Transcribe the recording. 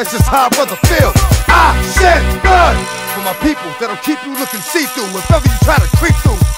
that's just how a brother feel. I shed blood for my people that'll keep you looking see-through if ever you try to creep through.